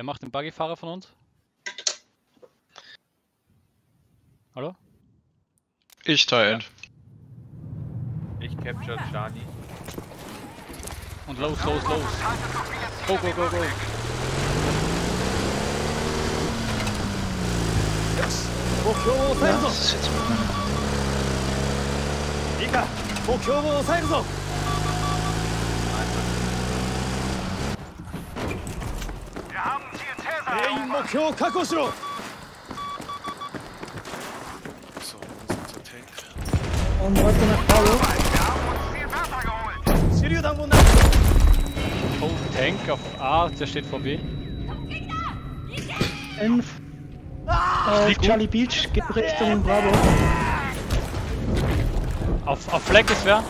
Wer macht den Buggyfahrer von uns? Hallo? Ich teile End. Ich capture Charlie. Und los. Go. Ja, das ist jetzt mal. So, wo ist unser Tank? Und heute nach Bravo. Oh, Tank auf A, der steht vor B. 11. Auf Charlie Beach, geht Richtung Bravo. Auf Fleck ist wer?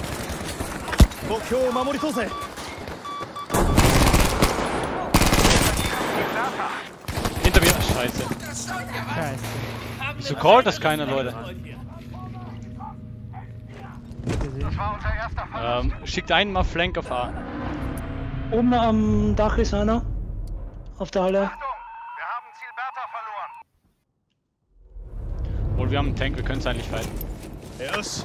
Hinter mir. Scheiße. Scheiße. Wieso callt das keiner, Leute? Schickt einen mal Flank auf A. Oben am Dach ist einer. Auf der Halle. Obwohl, wir haben einen Tank, wir können es eigentlich fighten. Mit 2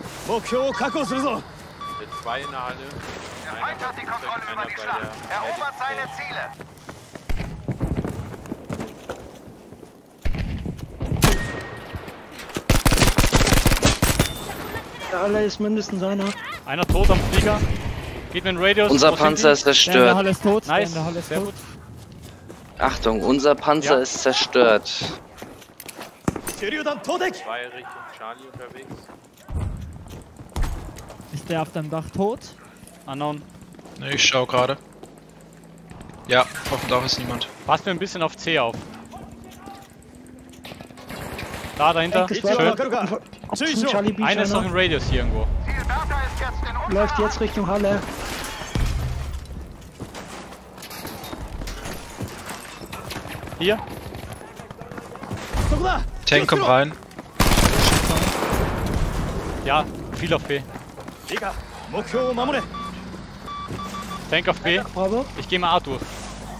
in der Halle. Erweitert die Kontrolle über die Schlacht. Erobert seine Ziele. Der Halle ist mindestens einer. Einer tot am Flieger. Geht mit dem Radius. Unser Wo sind Panzer ist Der in der zerstört. Halle ist tot. Der Nice. in der Halle ist Sehr tot. gut. Achtung, unser Panzer Ja. ist zerstört. 2 Richtung Charlie unterwegs. Ist der auf dem Dach tot? Unknown. Ne, ich schau gerade. Ja, auf dem Dach ist niemand. Passt mir ein bisschen auf C auf. Da dahinter. Das Schön. war auf dem Charlie Beach Einer ist noch im einer. Radius hier irgendwo. Ziel Bertha ist jetzt in Unterzahl. Läuft jetzt Richtung Halle. Hier. Tank kommt rein. Ja, viel auf B. Tank auf B. Bravo. Ich gehe mal A durch.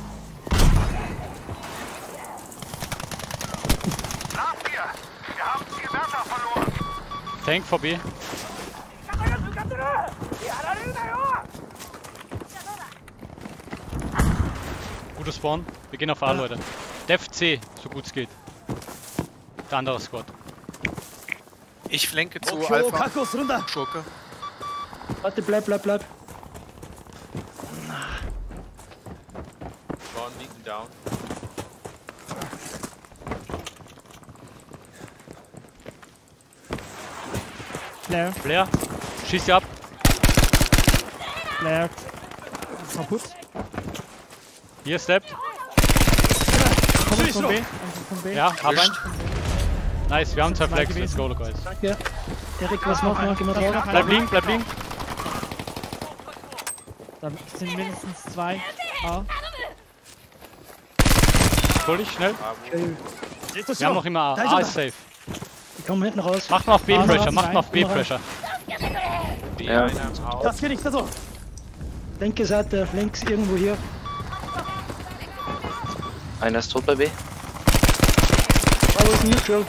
Nach dir. Wir haben Ziel Bertha verloren. Tank vor B. Guter Spawn. Wir gehen auf A, Leute. Def C, so gut es geht. Der andere Squad. Ich flanke zu Alpha. Schurke. Warte, bleib. Spawn linken down. Flare. Flair. Schieß sie ab. Flare. Kaputt. Hier, steppt. Kommt von B. Einfach von B. Ja, hab einen. Nice, wir haben 2 Zwei Flags. Let's gewesen. go, guys. Danke. Erik, was machen wir? Gehen wir drauf. Bleib liegen. Da sind mindestens 2. A. Hol dich, schnell. Okay. Wir haben noch immer A. A ist safe. Die kommen hinten raus. Macht mal auf Ah, B-Pressure, da macht mal auf rein. B-Pressure. Die Ja. einer auf. Linke Seite, links irgendwo hier. Einer ist tot bei B. Bravo ist neutral.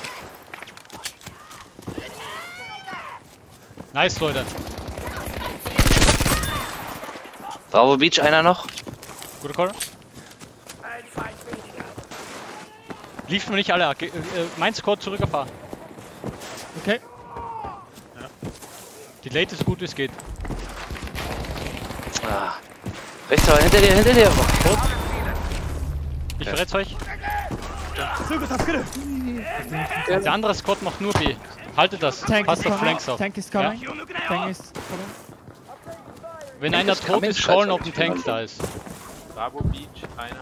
Nice, Leute. Bravo Beach, einer noch. Guter Call. Lief mir nicht alle. Mein Squad zurück auf A. Okay. Die Late ist gut, wie es geht. Ah. Rechts aber, hinter dir. Tot. Ich verrät's euch. Der andere Squad macht nur B. Haltet das. Tank Passt ist auf coming. Flanks auf. Tank ist coming. Tank ist coming. Wenn Tank einer ist tot coming, ist, callen, schreib's ob ein nicht Tank mal. da ist. Bravo Beach, einer.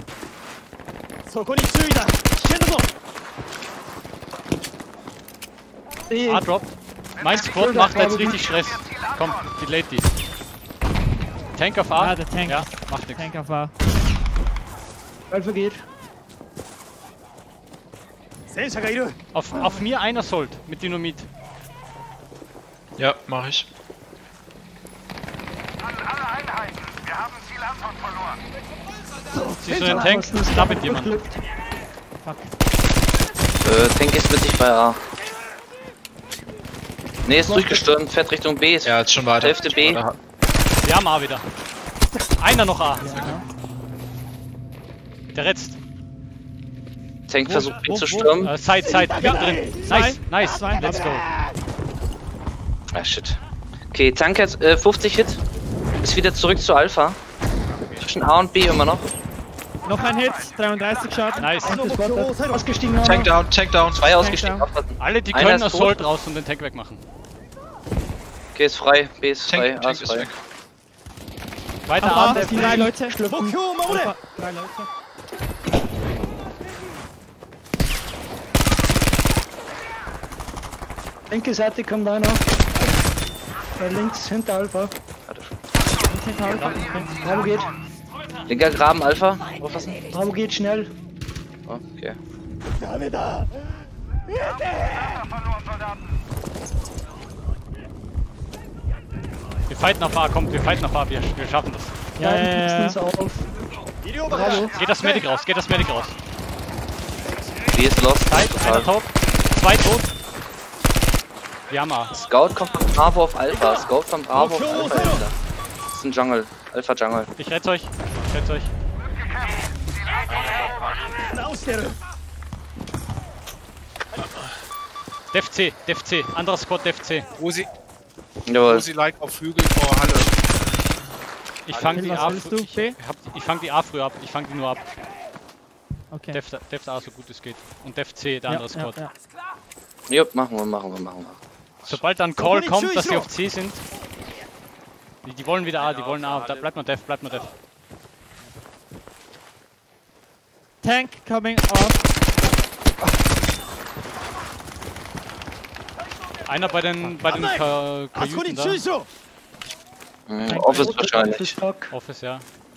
A-Drop. Mein Squad macht jetzt richtig Stress. Komm, die Late die. Tank auf A. Ja, der Tank. Ja, macht nichts. Tank auf A. Alpha geht. Auf mir einer Sold mit Dynamit. Ja, mach ich. An alle Einheiten. Wir haben Ziel Anton verloren. Siehst du den Tank? Da mit jemand. Tank ist mittig bei A. Ne, ist durchgestürmt, fährt Richtung B. Ist Ja, jetzt schon weiter. Hälfte B. Weiter. Wir haben A wieder. Einer noch A. Der retzt. Tank versucht B zu stürmen. Side, drin. Nice, nice. Let's go. Ah, shit. Okay, Tank hat 50 Hit. Ist wieder zurück zu Alpha. Zwischen A und B immer noch. Noch ein Hit, 33 Schaden. Nice. Ausgestiegen. Tank down, Tank down. Zwei ausgestiegen. down. Aufpassen. Alle, die Einer können, ist tot. Assault raus und den Tank wegmachen. Okay, ist frei. B ist frei. Tank, A Tank ist ist frei. weg. Weiter A, A. das sind 3 Leute. Schlüpfen. Alpha, 3 Leute. Linke Seite kommt einer. Links hinter Alpha. Nicht hinter Alpha. Okay. Bravo geht. Linker Graben Alpha. Aufpassen. Bravo geht schnell. Okay. Wir fighten auf A, kommt, wir fighten auf A, wir schaffen das. Ja. Auf. Bravo. Geht das Medic raus, geht das Medic raus. B ist lost. Einer Total. tot, zwei tot. Wir haben A. Scout kommt von Bravo auf Alpha. Scout von Bravo auf Alpha. Alter. Das ist ein Jungle. Alpha Jungle. Ich rette euch, ich rette euch. Def C, anderer Squad Def C. Rosi Jawohl. like auf Hügel vor Halle. Ich fang die Was A, willst du? ich fang die A früher ab, ich fang die nur ab. Okay. Def A so gut es geht. Und Def C, der andere Squad. Ja. Jupp, machen wir. Sobald dann Call kommt, dass sie auf C sind. Die wollen wieder A, die wollen A. Da bleibt mal Def, Tank coming off. Einer bei den Kajüten da. Office wahrscheinlich. Office, ja.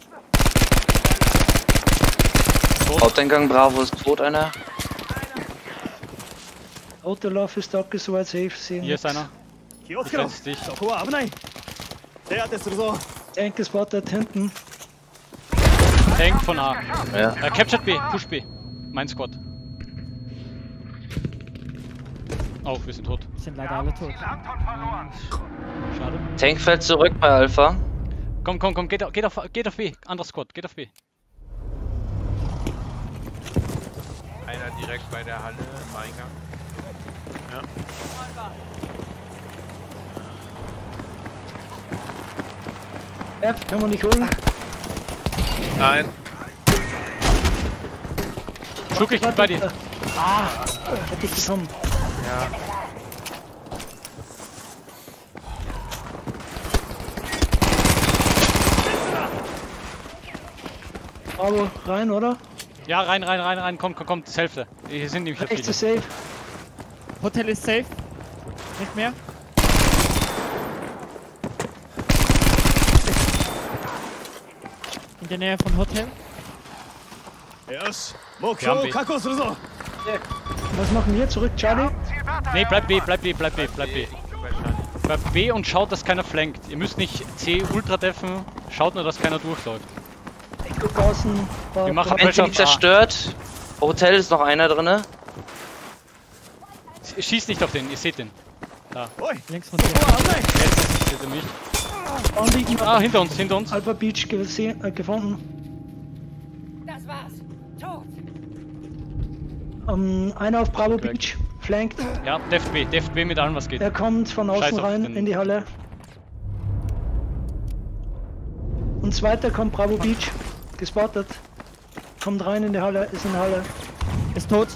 Haupteingang Bravo ist tot, einer. Autolauf ist abgesweit, safe sehen. Hier ist einer. Ich renn's dich. Tank gespottet hinten. Tank von A. Ja. Captured B, push B. Mein Squad. Oh, wir sind tot. Sind leider alle tot. Schade. Tank fällt zurück bei Alpha. Komm, geht auf B. Anderer Squad, geht auf B. Einer direkt bei der Halle im Eingang. F, kann man nicht holen. Nein. Schuck, ich bin bei dir. Hätte ich bekommen. Bravo, rein, oder? Ja, rein. Komm, das Hälfte. Hier sind nämlich Rechts viele. ist safe. Hotel ist safe. Nicht mehr. In der Nähe von Hotel. Wir haben B. Was machen wir? Zurück, Charlie? Nee, bleib B. Bleib B und schaut, dass keiner flankt. Ihr müsst nicht C ultra deffen. Schaut nur, dass keiner durchläuft. Guck außen. Wir machen Ein Pressure Team auf A. zerstört. Hotel ist noch einer drinne. Schießt nicht auf den, ihr seht den. Da. Links von dir. Jetzt seht ihr mich. Anliegen. Ah, hinter uns. Alpha Beach gefunden. Das war's. Tot. Einer auf Bravo Korrekt. Beach. Flankt. Ja, Def B mit allem, was geht. Er kommt von außen Scheiß auf rein den- in die Halle. Und zweiter kommt Bravo Beach. Gespottet. Kommt rein in die Halle, ist in der Halle. Ist tot.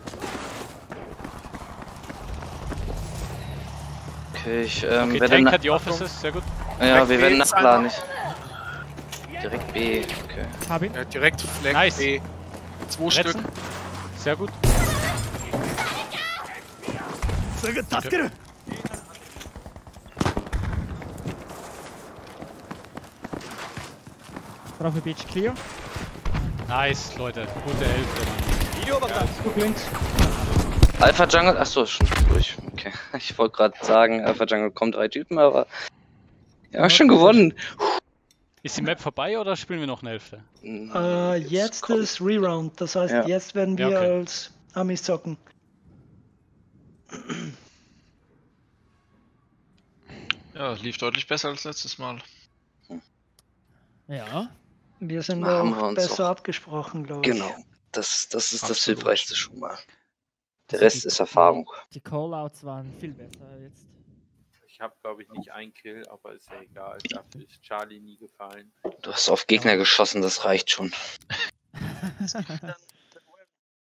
Okay, ich Okay, werde Tank nach. hat die Offices, sehr gut. Ja, wir B werden ist nachladen. einer. Direkt B. Okay. Hab ihn. Ja, direkt Fleck Nice. B. 2 Stück. Retzen. Sehr gut. Bravo Beach clear. Nice, Leute. Gute Hälfte. Guck links. Alpha Jungle. Achso, schon durch. Okay. Ich wollte gerade sagen, Alpha Jungle kommt 3 Typen, aber. Ja, schon gewonnen. Ist die Map vorbei oder spielen wir noch eine Hälfte? Jetzt kommt- ist Reround, das heißt, Ja. jetzt werden wir Ja, okay. als Amis zocken. Ja, lief deutlich besser als letztes Mal. Ja. Wir sind Na, haben wir auch uns besser auch- abgesprochen, glaube ich. Genau. Das ist das Absolut. Hilfreichste schon mal. Der Also Rest ist Erfahrung. Die Callouts waren viel besser jetzt. Ich habe, glaube ich, nicht einen Kill, aber ist ja egal. Dafür ist Charlie nie gefallen. Du hast auf Gegner geschossen, das reicht schon.